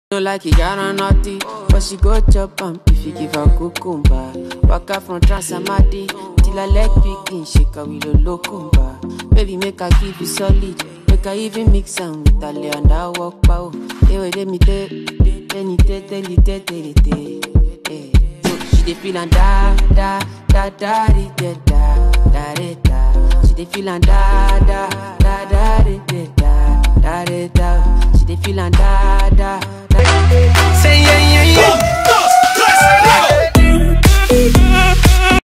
No like it, got on naughty, but she go chop if you give her cucumber. Waka from Transamadi till I leg begin shake her with a locumba. Baby, make her give you solid, make her even mix am with a lay and I walk pow. Hey, wait, let me tell you. She dey feel and da da da da di da da da da. She dey feel and da da da da di da.